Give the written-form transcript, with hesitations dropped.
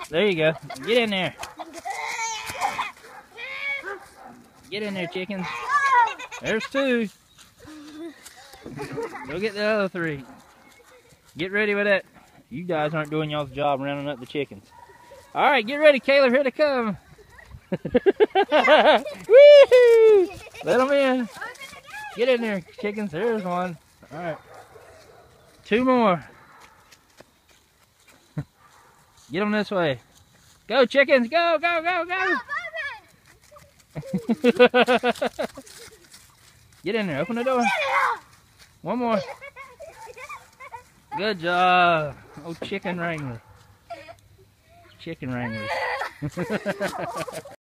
There you go. Get in there. Get in there, chickens. There's 2. Go get the other 3. Get ready with that. You guys aren't doing y'all's job rounding up the chickens. All right, get ready, Caleb. Here they come. Woo-hoo! Let them in. Get in there, chickens. There's 1. All right. 2 more. Get them this way. Go, chickens. Go, go, go, go. Get in there. Open the door. 1 more. Good job. Oh, chicken wrangler. Chicken wranglers.